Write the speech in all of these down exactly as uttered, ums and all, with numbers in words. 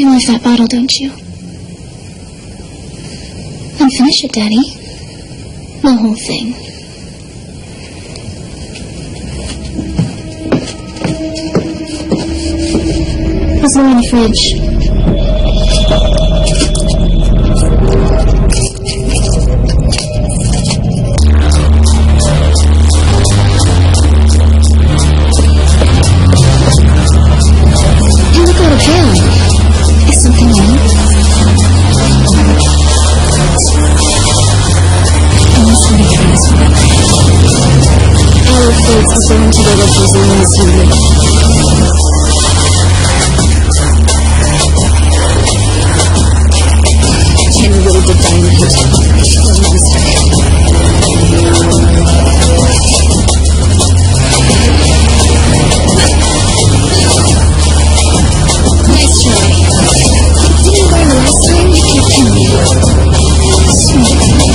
You love that bottle, don't you? Then finish it, Daddy. The whole thing. There's more in the fridge. You look a little pale. Is something wrong? I must be curious for that. Our fates are bound together for as long as you live. Ken really did die in the hotel. What a monster. Nice try. Didn't you learn the last time you kept killing me? Sweet.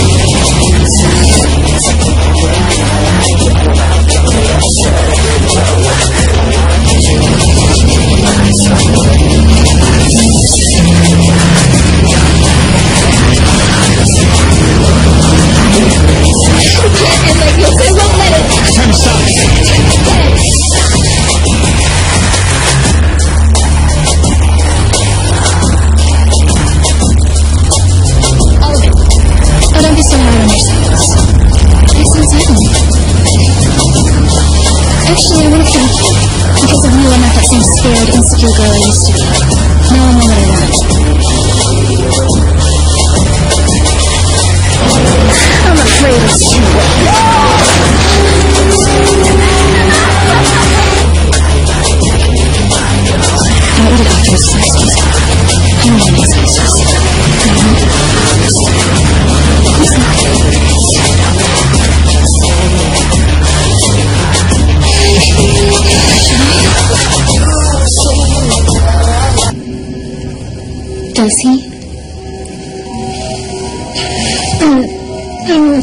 And like this, I won't let it. Turn aside. All of it. Oh, don't be so hard on yourselves. Nice and sudden. Actually, I want to thank you. Because of you, I'm not that same scared, insecure girl I used to be. Now I know what I want. I'm afraid it's too late. I would have got those excuses. I don't want excuses. Does he? Um, um...